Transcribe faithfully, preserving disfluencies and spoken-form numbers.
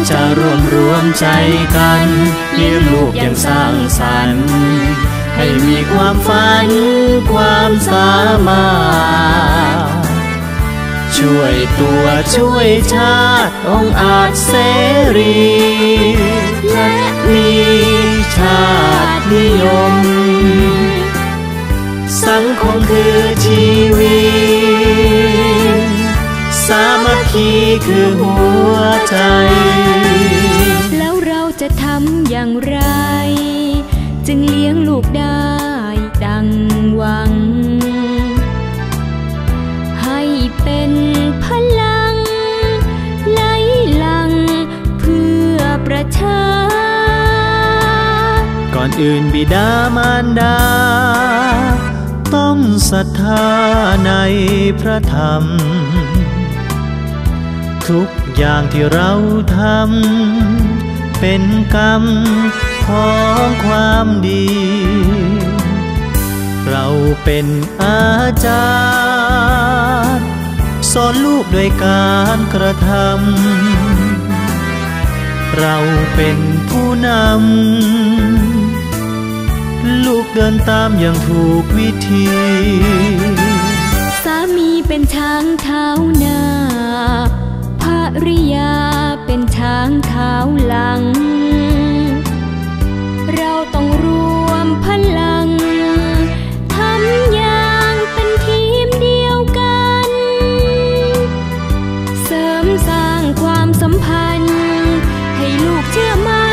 จะรวมรวมใจกันเลี้ยงลูกอย่างสร้างสรรค์ให้มีความฝันความสามารถช่วยตัวช่วยชาติองค์อาจเสรีและมีชาตินิยมสังคมคือชีวิตสามัคคีคือหัวใจแล้วเราจะทำอย่างไรจึงเลี้ยงลูกได้ดังหวังให้เป็นพลังไหลหลั่งเพื่อประชาก่อนอื่นบิดามารดาต้องศรัทธาในพระธรรมทุกอย่างที่เราทำเป็นกรรมของความดีเราเป็นอาจารย์สอนลูกด้วยการกระทำเราเป็นผู้นำลูกเดินตามอย่างถูกวิธีสามีเป็นช้างเท้าหน้าภริยาเป็นช้างเท้าหลังเราต้องรวมพลังทำอย่างเป็นทีมเดียวกันเสริมสร้างความสัมพันธ์ให้ลูกเชื่อมั่น